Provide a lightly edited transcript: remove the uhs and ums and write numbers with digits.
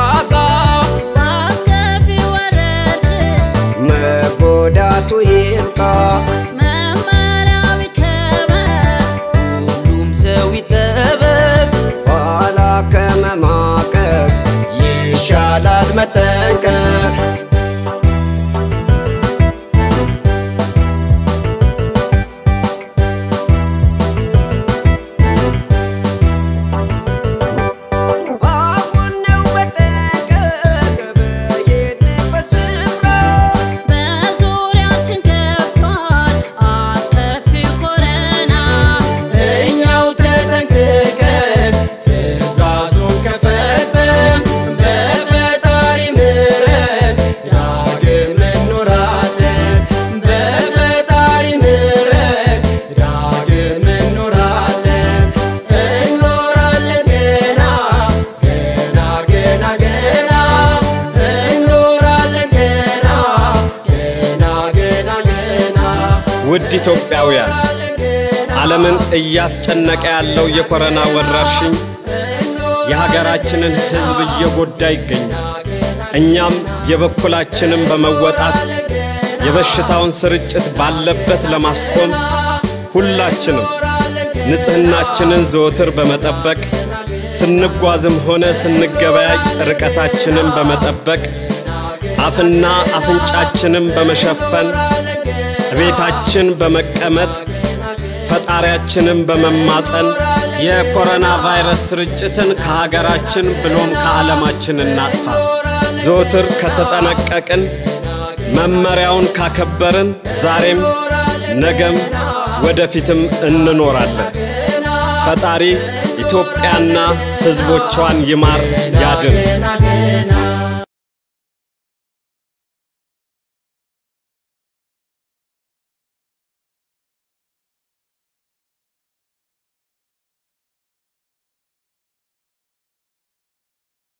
ዋጋ አስከፊ ወረሽ መጎዳቱ ይብቃ መመሪያው ይከበር ሁሉም ሰው ይጠበቅ ኋላ ከመማቀቅ ይሻላል መጠንቀቅ ውድ ኢትዮጵያውያን ዓለምን እያስጨነቀ ያለው የኮሮና ወረርሽኝ የሀገራችንን ሕዝብ እየጎዳ ይገኛል እኛም የበኩላችንን በመወጣት የበሽታውን ስርጭት ባለበት ለማስቆም ሁላችንም ንጽህናችንን ዘወትር በመጠበቅ ስንጓዝም ሆነ ስንገበያይ ርቀታችንን በመጠበቅ አፍና አፍንጫችንን በመሸፈን ቤታችን በመቀመጥ ፈጣሪያችንን በመማጸን የኮሮና ቫይረስ ስርጭትን ከሀገራችን ብሎም ከዓለማችን እናጥፋ ዘወትር ከተጠነቀቅን መመሪያውን ካከበርን ዛሬም ነገም ወደፊትም እንኖራለን ፈጣሪ ኢትዮጵያና ሕዝቦቿን ይማር ያድን